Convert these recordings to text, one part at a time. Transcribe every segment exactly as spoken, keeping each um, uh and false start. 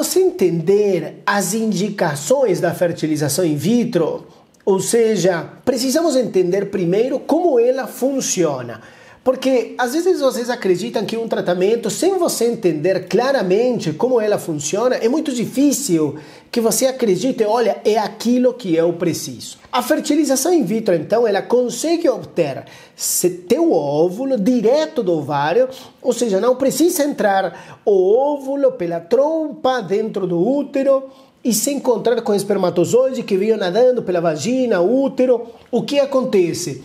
você entender as indicações da fertilização in vitro, ou seja, precisamos entender primeiro como ela funciona. Porque às vezes vocês acreditam que um tratamento, sem você entender claramente como ela funciona, é muito difícil que você acredite, olha, é aquilo que eu preciso. A fertilização in vitro, então, ela consegue obter teu óvulo direto do ovário, ou seja, não precisa entrar o óvulo pela trompa dentro do útero e se encontrar com o espermatozoide que veio nadando pela vagina, útero. O que acontece?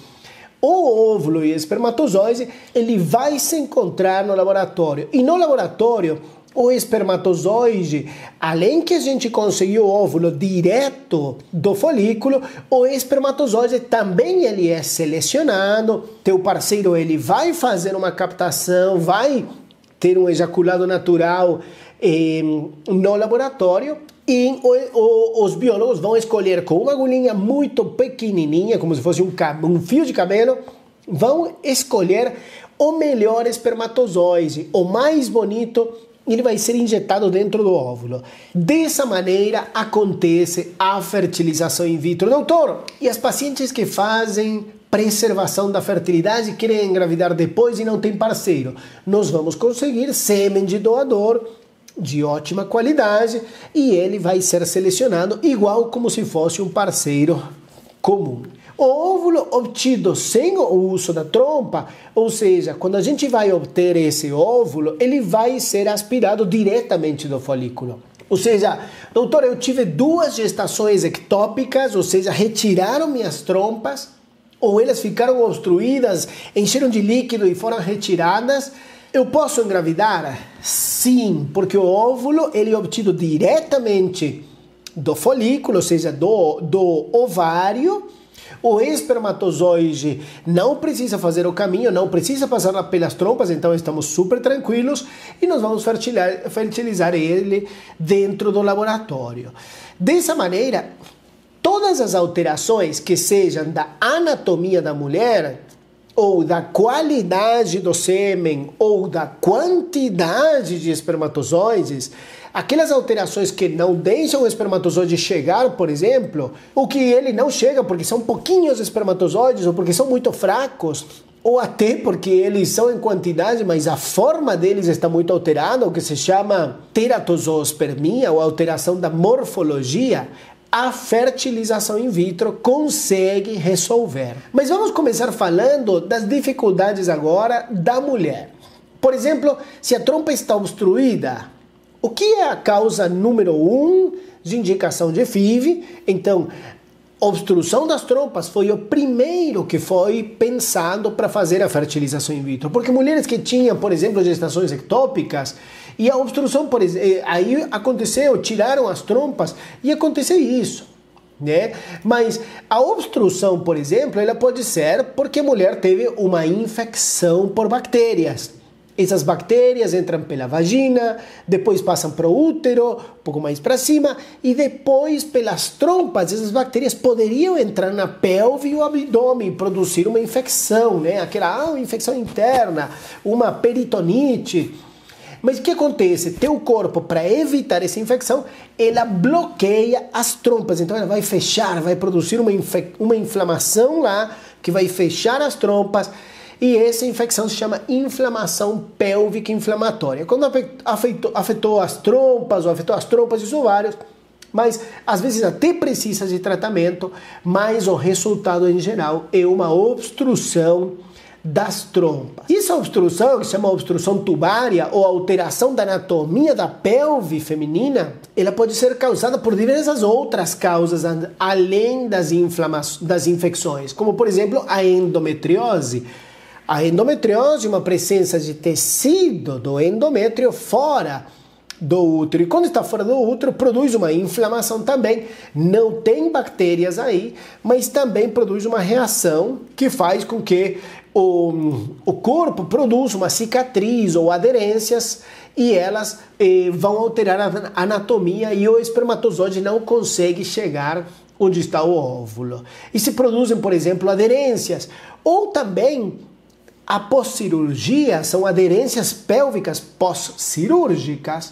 O óvulo e o espermatozoide, ele vai se encontrar no laboratório. E no laboratório, o espermatozoide, além que a gente conseguiu o óvulo direto do folículo, o espermatozoide também ele é selecionado. Teu parceiro ele vai fazer uma captação, vai ter um ejaculado natural eh, no laboratório. E o, o, os biólogos vão escolher com uma agulhinha muito pequenininha, como se fosse um, um fio de cabelo, vão escolher o melhor espermatozoide, o mais bonito, ele vai ser injetado dentro do óvulo. Dessa maneira acontece a fertilização in vitro. Doutor, e as pacientes que fazem preservação da fertilidade, querem engravidar depois e não tem parceiro? Nós vamos conseguir sêmen de doador de ótima qualidade e ele vai ser selecionado igual como se fosse um parceiro comum. O óvulo obtido sem o uso da trompa, ou seja, quando a gente vai obter esse óvulo, ele vai ser aspirado diretamente do folículo. Ou seja, doutor, eu tive duas gestações ectópicas, ou seja, retiraram minhas trompas, ou elas ficaram obstruídas, encheram de líquido e foram retiradas. Eu posso engravidar? Sim, porque o óvulo ele é obtido diretamente do folículo, ou seja, do, do ovário. O espermatozoide não precisa fazer o caminho, não precisa passar pelas trompas, então estamos super tranquilos e nós vamos fertilizar, fertilizar ele dentro do laboratório. Dessa maneira, todas as alterações que sejam da anatomia da mulher, ou da qualidade do sêmen, ou da quantidade de espermatozoides, aquelas alterações que não deixam o espermatozoide chegar, por exemplo, ou que ele não chega porque são pouquinhos espermatozoides, ou porque são muito fracos, ou até porque eles são em quantidade, mas a forma deles está muito alterada, o que se chama teratozoospermia, ou alteração da morfologia, a fertilização in vitro consegue resolver. Mas vamos começar falando das dificuldades agora da mulher. Por exemplo, se a trompa está obstruída, o que é a causa número um de indicação de F I V? Então, obstrução das trompas foi o primeiro que foi pensado para fazer a fertilização in vitro. Porque mulheres que tinham, por exemplo, gestações ectópicas, e a obstrução, por exemplo, aí aconteceu, tiraram as trompas e aconteceu isso, né? Mas a obstrução, por exemplo, ela pode ser porque a mulher teve uma infecção por bactérias. Essas bactérias entram pela vagina, depois passam para o útero, um pouco mais para cima, e depois pelas trompas, essas bactérias poderiam entrar na pelve e o abdômen e produzir uma infecção, né? Aquela ah, infecção interna, uma peritonite. Mas o que acontece? Teu corpo, para evitar essa infecção, ela bloqueia as trompas. Então ela vai fechar, vai produzir uma, uma inflamação lá, que vai fechar as trompas. E essa infecção se chama inflamação pélvica inflamatória. Quando afetou, afetou as trompas, ou afetou as trompas e os ovários, mas às vezes até precisa de tratamento, mas o resultado em geral é uma obstrução das trompas. Essa obstrução, que se chama obstrução tubária ou alteração da anatomia da pelve feminina, ela pode ser causada por diversas outras causas além das, das infecções, como por exemplo a endometriose. A endometriose é uma presença de tecido do endométrio fora do útero. E quando está fora do útero, produz uma inflamação também. Não tem bactérias aí, mas também produz uma reação que faz com que o, o corpo produza uma cicatriz ou aderências e elas eh, vão alterar a anatomia e o espermatozoide não consegue chegar onde está o óvulo. E se produzem, por exemplo, aderências ou também a pós-cirurgia, são aderências pélvicas pós-cirúrgicas,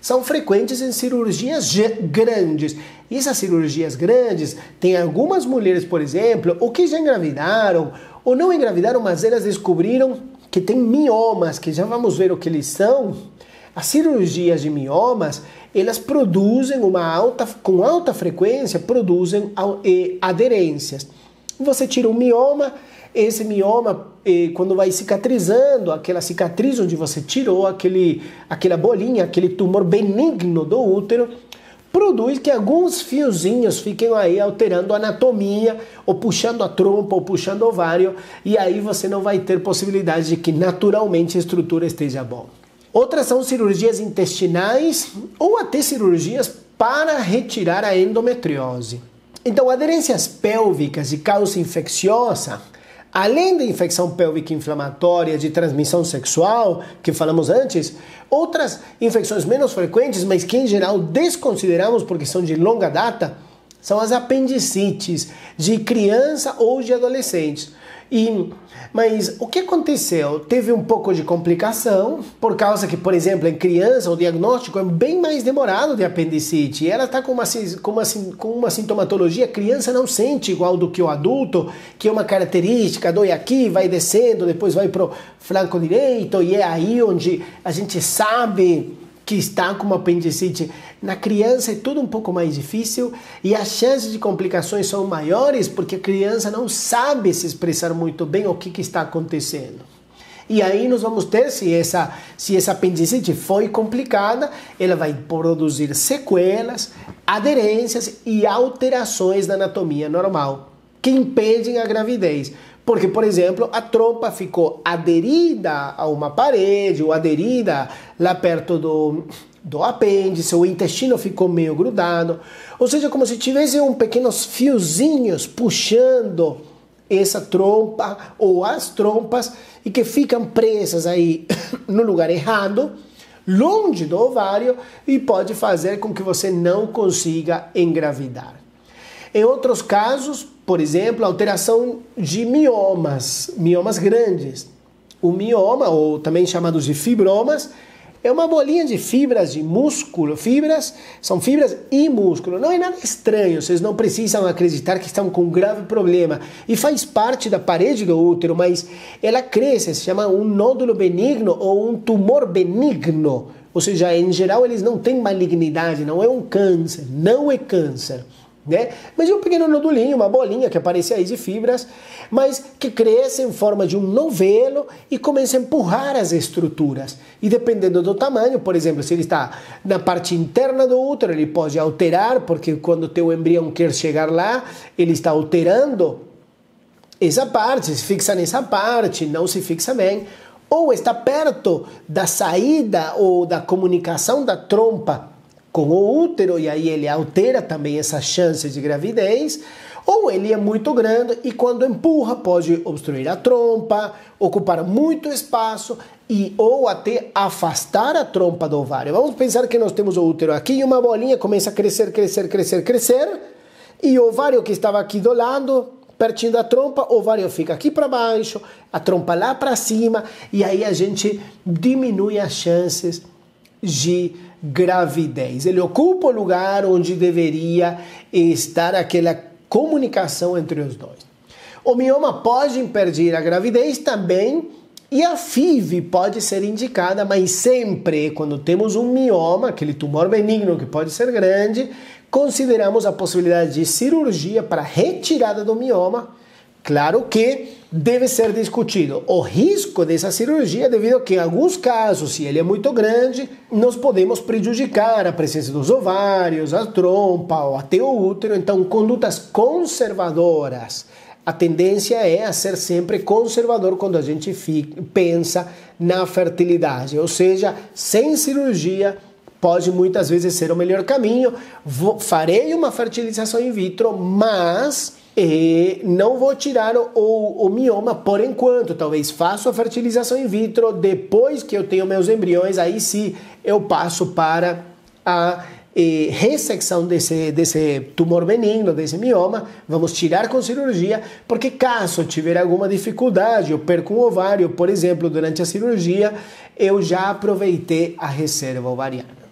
são frequentes em cirurgias grandes. E essas cirurgias grandes, tem algumas mulheres, por exemplo, ou que já engravidaram, ou não engravidaram, mas elas descobriram que tem miomas, que já vamos ver o que eles são. As cirurgias de miomas, elas produzem uma alta, com alta frequência, produzem aderências. Você tira um mioma, esse mioma, quando vai cicatrizando, aquela cicatriz onde você tirou aquele, aquela bolinha, aquele tumor benigno do útero, produz que alguns fiozinhos fiquem aí alterando a anatomia, ou puxando a trompa, ou puxando o ovário, e aí você não vai ter possibilidade de que naturalmente a estrutura esteja boa. Outras são cirurgias intestinais ou até cirurgias para retirar a endometriose. Então, aderências pélvicas de causa infecciosa, além da infecção pélvica inflamatória de transmissão sexual, que falamos antes, outras infecções menos frequentes, mas que em geral desconsideramos porque são de longa data, são as apendicites de criança ou de adolescentes. E, mas o que aconteceu? Teve um pouco de complicação, por causa que, por exemplo, em criança o diagnóstico é bem mais demorado de apendicite. E ela está com uma, com, uma, com uma sintomatologia, a criança não sente igual do que o adulto, que é uma característica, dói aqui, vai descendo, depois vai para o flanco direito, e é aí onde a gente sabe que está com uma apendicite. Na criança é tudo um pouco mais difícil e as chances de complicações são maiores porque a criança não sabe se expressar muito bem o que, que está acontecendo. E aí nós vamos ter, se essa, se essa apendicite foi complicada, ela vai produzir sequelas, aderências e alterações da anatomia normal, que impedem a gravidez. Porque, por exemplo, a trompa ficou aderida a uma parede ou aderida lá perto do, do apêndice, o intestino ficou meio grudado. Ou seja, como se tivesse um pequenos fiozinhos puxando essa trompa ou as trompas e que ficam presas aí no lugar errado, longe do ovário, e pode fazer com que você não consiga engravidar. Em outros casos, por exemplo, alteração de miomas, miomas grandes. O mioma, ou também chamados de fibromas, é uma bolinha de fibras de músculo. Fibras são fibras e músculo. Não é nada estranho, vocês não precisam acreditar que estão com um grave problema. E faz parte da parede do útero, mas ela cresce, se chama um nódulo benigno ou um tumor benigno. Ou seja, em geral eles não têm malignidade, não é um câncer, não é câncer. Né? Mas é um pequeno nodulinho, uma bolinha que aparece aí de fibras, mas que cresce em forma de um novelo e começa a empurrar as estruturas. E dependendo do tamanho, por exemplo, se ele está na parte interna do útero, ele pode alterar, porque quando o teu embrião quer chegar lá, ele está alterando essa parte, se fixa nessa parte, não se fixa bem. Ou está perto da saída ou da comunicação da trompa com o útero, e aí ele altera também essa chance de gravidez, ou ele é muito grande e quando empurra pode obstruir a trompa, ocupar muito espaço e ou até afastar a trompa do ovário. Vamos pensar que nós temos o útero aqui e uma bolinha começa a crescer, crescer, crescer, crescer, e o ovário que estava aqui do lado, pertinho da trompa, o ovário fica aqui para baixo, a trompa lá para cima, e aí a gente diminui as chances de gravidez. Ele ocupa o lugar onde deveria estar aquela comunicação entre os dois. O mioma pode impedir a gravidez também, e a F I V pode ser indicada, mas sempre quando temos um mioma, aquele tumor benigno que pode ser grande, consideramos a possibilidade de cirurgia para retirada do mioma. Claro que deve ser discutido o risco dessa cirurgia devido a que em alguns casos, se ele é muito grande, nós podemos prejudicar a presença dos ovários, a trompa ou até o útero. Então, condutas conservadoras. A tendência é a ser sempre conservador quando a gente fica, pensa na fertilidade, ou seja, sem cirurgia pode muitas vezes ser o melhor caminho. Vou, farei uma fertilização in vitro, mas e não vou tirar o, o, o mioma por enquanto. Talvez faça a fertilização in vitro, depois que eu tenho meus embriões, aí sim eu passo para a eh, ressecção desse, desse tumor benigno, desse mioma. Vamos tirar com cirurgia, porque caso tiver alguma dificuldade, eu perco um ovário, por exemplo, durante a cirurgia, eu já aproveitei a reserva ovariana.